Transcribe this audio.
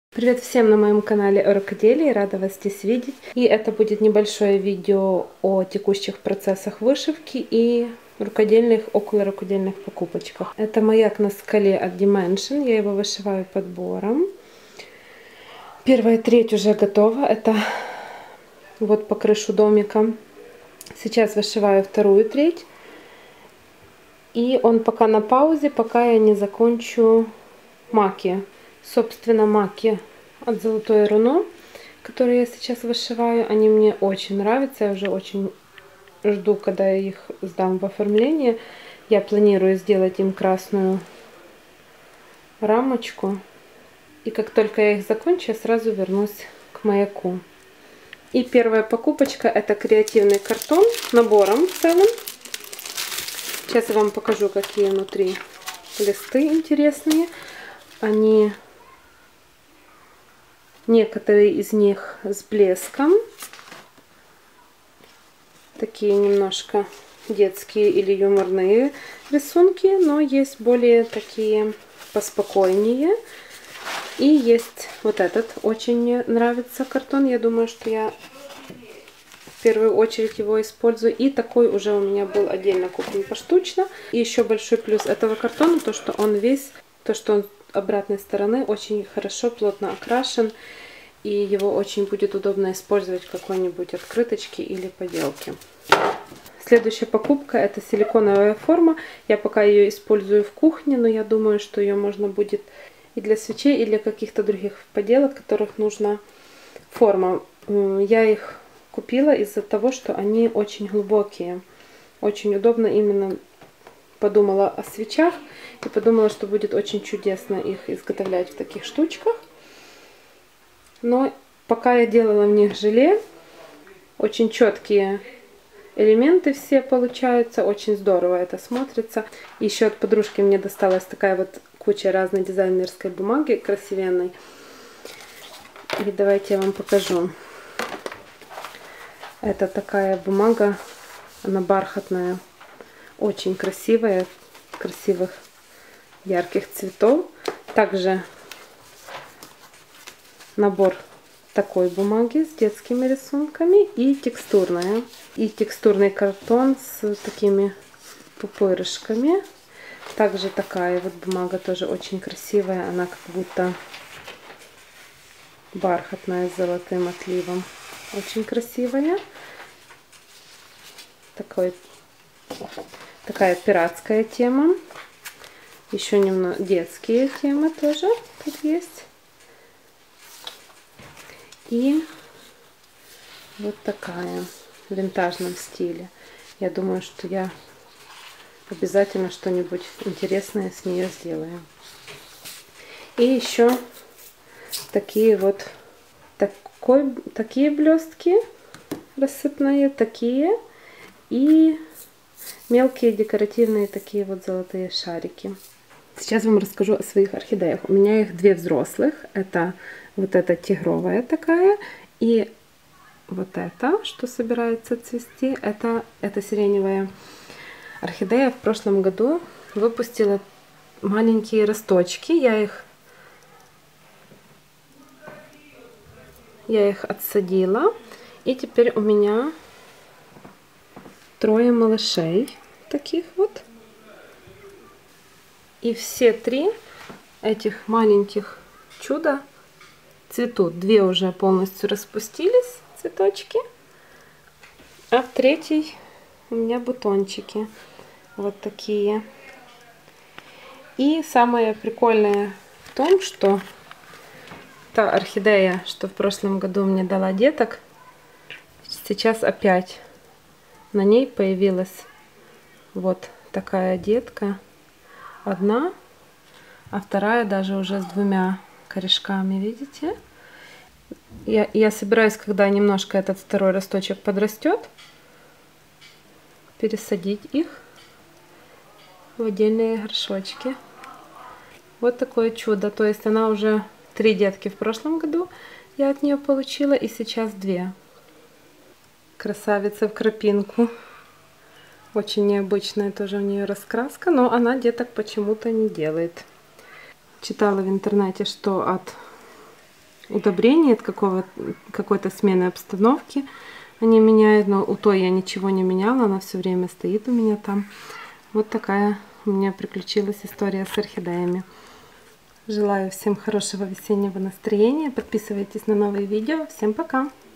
Привет всем на моем канале о рукоделии, рада вас здесь видеть. И это будет небольшое видео о текущих процессах вышивки и околорукодельных покупочках. Это маяк на скале от Dimension, я его вышиваю подбором. Первая треть уже готова, это вот по крышу домика. Сейчас вышиваю вторую треть. И он пока на паузе, пока я не закончу маки. Собственно, маки от Золотое Руно, которые я сейчас вышиваю, они мне очень нравятся. Я уже очень жду, когда я их сдам в оформление. Я планирую сделать им красную рамочку. И как только я их закончу, я сразу вернусь к маяку. И первая покупочка — это креативный картон набором целым. Сейчас я вам покажу, какие внутри листы интересные. Они... Некоторые из них с блеском. Такие немножко детские или юморные рисунки. Но есть более такие поспокойнее. И есть вот этот. Очень мне нравится картон. Я думаю, что я в первую очередь его использую. И такой уже у меня был отдельно куплен поштучно. И еще большой плюс этого картона, то что он весь, обратной стороны очень хорошо, плотно окрашен, и его очень будет удобно использовать в какой-нибудь открыточке или поделке. Следующая покупка — это силиконовая форма. Я пока ее использую в кухне, но я думаю, что ее можно будет и для свечей, и для каких-то других поделок, которых нужна форма. Я их купила из-за того, что они очень глубокие. Очень удобно именно. Подумала о свечах и подумала, что будет очень чудесно их изготовлять в таких штучках. Но пока я делала в них желе, очень четкие элементы все получаются, очень здорово это смотрится. Еще от подружки мне досталась такая вот куча разной дизайнерской бумаги красивенной. И давайте я вам покажу. Это такая бумага, она бархатная. Очень красивая, красивых ярких цветов. Также набор такой бумаги с детскими рисунками и текстурная. И текстурный картон с такими пупырышками. Также такая вот бумага тоже очень красивая. Она как будто бархатная с золотым отливом. Очень красивая. Такая пиратская тема. Еще немного детские темы тоже тут есть. И вот такая в винтажном стиле. Я думаю, что я обязательно что-нибудь интересное с нее сделаю. И еще такие вот такие блестки рассыпные, такие и мелкие декоративные такие вот золотые шарики. Сейчас вам расскажу о своих орхидеях. У меня их две взрослых. Это вот эта тигровая такая. И вот эта, что собирается цвести. Это сиреневая орхидея. В прошлом году выпустила маленькие росточки. Я их отсадила. И теперь у меня 3 малышей таких вот. И все 3 этих маленьких чуда цветут. 2 уже полностью распустились, цветочки. А в 3-й у меня бутончики. Вот такие. И самое прикольное в том, что та орхидея, что в прошлом году мне дала деток, сейчас опять на ней появилась вот такая детка. Одна, а вторая даже уже с 2 корешками, видите? Я собираюсь, когда немножко этот второй росточек подрастет, пересадить их в отдельные горшочки. Вот такое чудо. То есть она уже 3 детки в прошлом году я от нее получила, и сейчас 2. Красавица в крапинку. Очень необычная тоже у нее раскраска, но она деток почему-то не делает. Читала в интернете, что от удобрений, от какой-то смены обстановки они меняют, но у той я ничего не меняла, она все время стоит у меня там. Вот такая у меня приключилась история с орхидеями. Желаю всем хорошего весеннего настроения, подписывайтесь на новые видео, всем пока!